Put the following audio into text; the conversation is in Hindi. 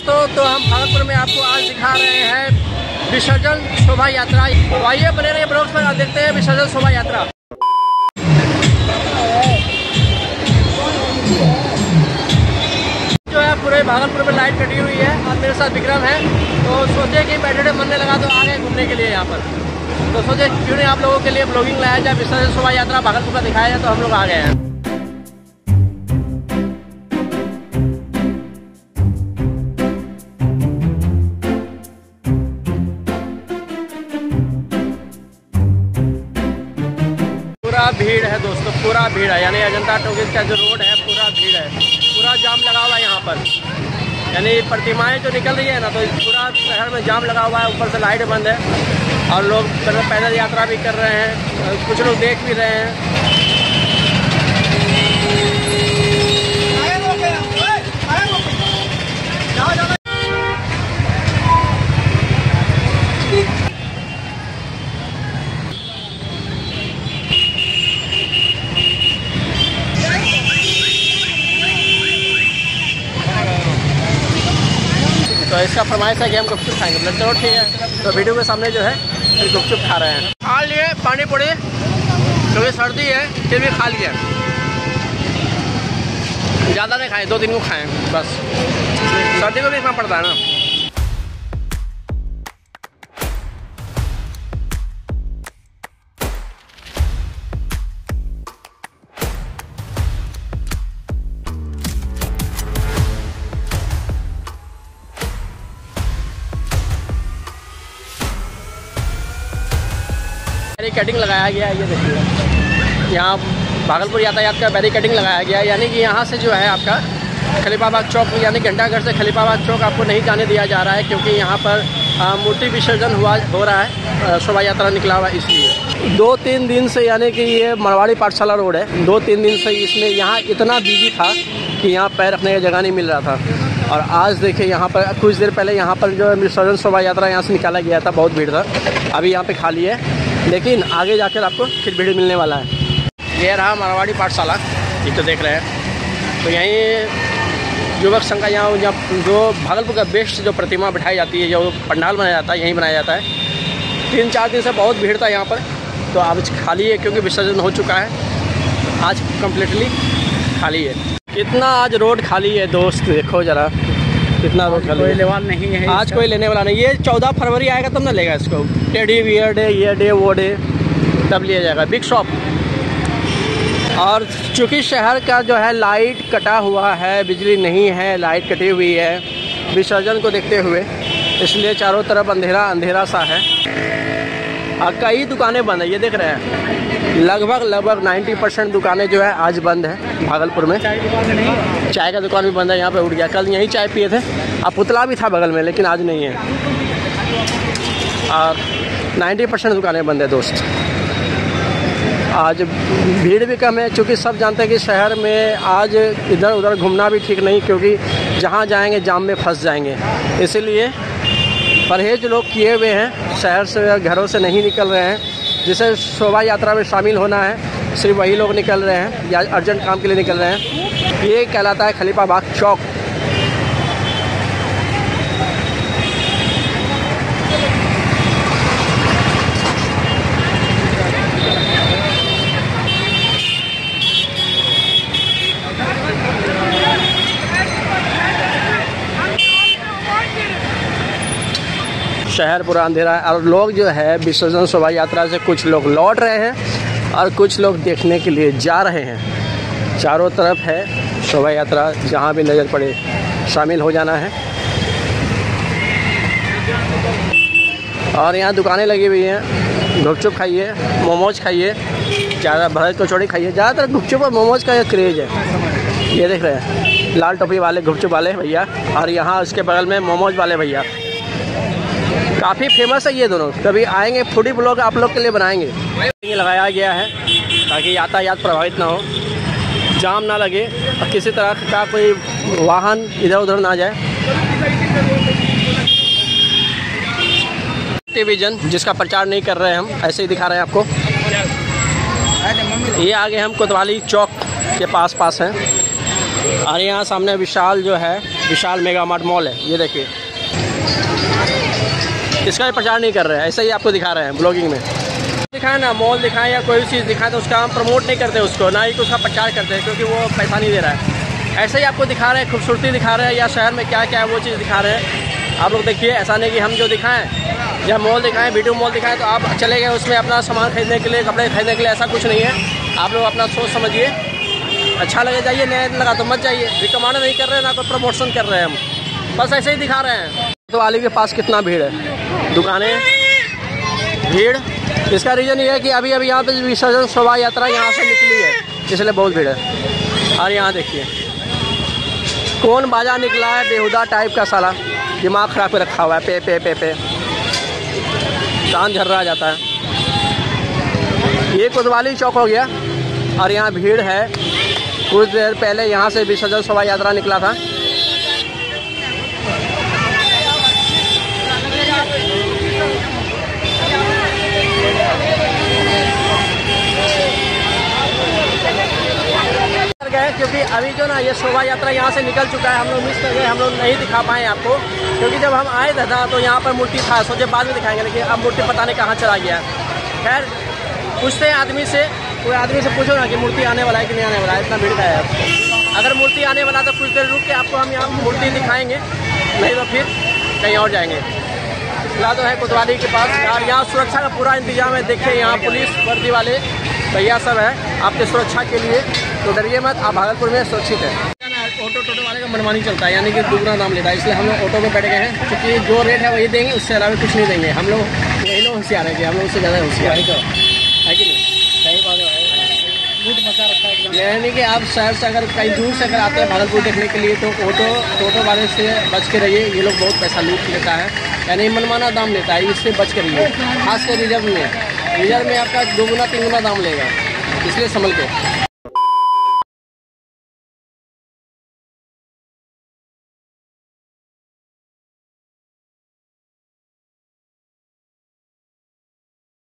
दोस्तों, तो हम भागलपुर में आपको आज दिखा रहे हैं विसर्जन शोभा यात्रा। तो आइए बने रहिए ब्लॉग्स पर, आप देखते हैं विसर्जन शोभा यात्रा। जो है पूरे भागलपुर में लाइट कटी हुई है और मेरे साथ विक्रम है। तो सोचे कि बैठे मन लगा तो आ गए घूमने के लिए यहाँ पर। तो सोचे क्यों नहीं आप लोगों के लिए ब्लॉगिंग लाया जाए, विसर्जन शोभा यात्रा भागलपुर का दिखाया जाए। तो हम लोग आ गए हैं। पूरा भीड़ है दोस्तों, पूरा भीड़ है। यानी अजंता टॉकीज का जो रोड है पूरा भीड़ है, पूरा जाम लगा हुआ है यहाँ पर। यानी प्रतिमाएं जो निकल रही है ना, तो पूरा शहर में जाम लगा हुआ है। ऊपर से लाइट बंद है और लोग पैदल यात्रा भी कर रहे हैं, कुछ लोग देख भी रहे हैं। तो इसका फरमाइश है कि हम गुपचुप खाएंगे। मतलब चलो ठीक है, तो वीडियो के सामने जो है फिर गुपचुप खा रहे हैं। खा लिए पानी पूरी, क्योंकि सर्दी है फिर भी खा लिया। ज़्यादा नहीं खाएं, 2 दिन को खाएं बस, सर्दी को भी इतना पड़ता है ना। बैरिकेडिंग लगाया गया है, ये देखिए। यहाँ भागलपुर यातायात का बैरिकेडिंग लगाया गया है। यानी कि यहाँ से जो है आपका खलीफाबाद चौक, यानी घंटाघर से खलीफाबाद चौक आपको नहीं जाने दिया जा रहा है, क्योंकि यहाँ पर मूर्ति विसर्जन हो रहा है, शोभा यात्रा निकला हुआ है। इसलिए 2-3 दिन से, यानी कि ये मरवाड़ी पाठशाला रोड है, 2-3 दिन से इसमें यहाँ इतना बिजी था कि यहाँ पैर रखने की जगह नहीं मिल रहा था। और आज देखिए यहाँ पर कुछ देर पहले यहाँ पर जो विसर्जन शोभा यात्रा यहाँ से निकाला गया था, बहुत भीड़ था। अभी यहाँ पे खाली है, लेकिन आगे जाकर आपको फिर भीड़ मिलने वाला है। ये रहा मरवाड़ी पाठशाला, ये तो देख रहे हैं। तो यहीं युवक संघ का यहाँ जो भागलपुर का बेस्ट जो प्रतिमा बिठाई जाती है, जो पंडाल बनाया जाता है, यहीं बनाया जाता है। 3-4 दिन से बहुत भीड़ था यहाँ पर, तो अब खाली है क्योंकि विसर्जन हो चुका है। आज कम्प्लीटली खाली है। कितना आज रोड खाली है दोस्त, देखो ज़रा कितना रोड खाली। कोई लेवा नहीं है आज, कोई लेने वाला नहीं। ये 14 फरवरी आएगा तब ना लेगा इसको। टेडी बियर डे, ये डे वो डे, तब लिया जाएगा बिग शॉप। और चूँकि शहर का जो है लाइट कटा हुआ है, बिजली नहीं है, लाइट कटी हुई है विसर्जन को देखते हुए, इसलिए चारों तरफ अंधेरा अंधेरा सा है। और कई दुकानें बंद है, ये देख रहे हैं। लगभग 90% दुकानें जो है आज बंद है भागलपुर में। चाय का दुकान भी बंद है, यहाँ पे उठ गया। कल यहीं चाय पिए थे, अब पुतला भी था बगल में, लेकिन आज नहीं है। और 90% दुकानें बंद है दोस्त। आज भीड़ भी कम है, क्योंकि सब जानते हैं कि शहर में आज इधर उधर घूमना भी ठीक नहीं, क्योंकि जहाँ जाएंगे जाम में फंस जाएंगे। इसीलिए परहेज लोग किए हुए हैं, शहर से घरों से नहीं निकल रहे हैं। जिसे शोभा यात्रा में शामिल होना है, सिर्फ वही लोग निकल रहे हैं या अर्जेंट काम के लिए निकल रहे हैं। ये कहलाता है खलीफाबाद चौक। शहर पूरा अंधेरा है और लोग जो है विसर्जन शोभा यात्रा से कुछ लोग लौट रहे हैं और कुछ लोग देखने के लिए जा रहे हैं। चारों तरफ है शोभा यात्रा, जहाँ भी नज़र पड़े शामिल हो जाना है। और यहाँ दुकानें लगी हुई हैं। गुपचुप खाइए, मोमोज खाइए, ज़्यादा भरत कचौड़ी खाइए। ज़्यादातर गुपचुप और मोमोज का क्रेज़ है। ये देख रहे हैं लाल टोपी वाले गुपचुप वाले भैया, और यहाँ उसके बगल में मोमोज वाले भैया। काफ़ी फेमस है ये दोनों। कभी आएंगे फूडी ब्लॉग आप लोग के लिए बनाएंगे। ये लगाया गया है ताकि यातायात प्रभावित ना हो, जाम ना लगे और किसी तरह का कोई वाहन इधर उधर ना जाए। टेलीविज़न जिसका प्रचार नहीं कर रहे हैं हम, ऐसे ही दिखा रहे हैं आपको। ये आगे हम कोतवाली चौक के पास हैं और यहाँ सामने विशाल जो है विशाल मेगा मार्ट मॉल है, ये देखिए। इसका भी प्रचार नहीं कर रहे हैं, ऐसे ही आपको दिखा रहे हैं ब्लॉगिंग में। दिखाएं ना, मॉल दिखाएं या कोई भी चीज़ दिखाएं तो उसका हम प्रमोट नहीं करते उसको, ना ही उसका प्रचार करते हैं, क्योंकि वो पैसा नहीं दे रहा है। ऐसे ही आपको दिखा रहे हैं, खूबसूरती दिखा रहे हैं, या शहर में क्या क्या है वो चीज़ दिखा रहे हैं। आप लोग देखिए, ऐसा नहीं कि हम जो दिखाएं या मॉल दिखाएं, वीडियो मॉल दिखाएं तो आप चले गए उसमें अपना सामान खरीदने के लिए, कपड़े खरीदने के लिए, ऐसा कुछ नहीं है। आप लोग अपना सोच समझिए, अच्छा लगे जाइए, नहीं लगा तो मत जाइए। रिकमेंड नहीं कर रहे हैं, ना कोई प्रमोशन कर रहे हैं, हम बस ऐसे ही दिखा रहे हैं। तो वाली के पास कितना भीड़ है, दुकानें, भीड़। इसका रीज़न ये है कि अभी यहाँ पे विसर्जन शोभा यात्रा यहाँ से निकली है, इसलिए बहुत भीड़ है। और यहाँ देखिए कौन बाजा निकला है बेहुदा टाइप का, साला दिमाग खराब कर रखा हुआ है, पे पे पे पे कान झर्रा जाता है। ये कोतवाली चौक हो गया और यहाँ भीड़ है। कुछ देर पहले यहाँ से विसर्जन शोभा यात्रा निकला था। गए क्योंकि अभी जो ना ये शोभा यात्रा यहाँ से निकल चुका है, हम लोग मिस कर गए, हम लोग नहीं दिखा पाए आपको, क्योंकि जब हम आए थे ना तो यहाँ पर मूर्ति था, सोचे बाद में दिखाएंगे, लेकिन अब मूर्ति पता नहीं कहाँ चला गया। खैर पूछते हैं आदमी से, कोई आदमी से पूछो ना कि मूर्ति आने वाला है कि नहीं आने वाला है, इतना भीड़ का है आपको। अगर मूर्ति आने वाला तो कुछ देर रुक के आपको हम यहाँ मूर्ति दिखाएंगे, नहीं तो फिर कहीं और जाएंगे। फिलहाल तो है कोतवाली के पास, और यहाँ सुरक्षा का पूरा इंतजाम है। देखिए यहाँ पुलिस वर्दी वाले भैया सब है आपके सुरक्षा के लिए, तो डरिए मत, आप भागलपुर में सुरक्षित है। टोटो वाले का मनमानी चलता है, यानी कि दुगना दाम लेता है, इसलिए हम लोग ऑटो में बैठ गए हैं, क्योंकि जो रेट है वही देंगे, उससे अलावा कुछ नहीं देंगे। हम लोग वही लोग होशियार है कि हम लोग उससे ज़्यादा होशियार है कि नहीं? सही बात है, मजा रखा है। यानी कि आप शहर से अगर कहीं दूर से अगर आते हैं भागलपुर देखने के लिए तो टोटो वाले से बच के रहिए, ये लोग बहुत पैसा लूट लेता है, यानी मनमाना दाम लेता है, इससे बच के रहिए। खासकर रिजर्व में आपका 2 गुना 3 गुना दाम लेगा, इसलिए संभल के।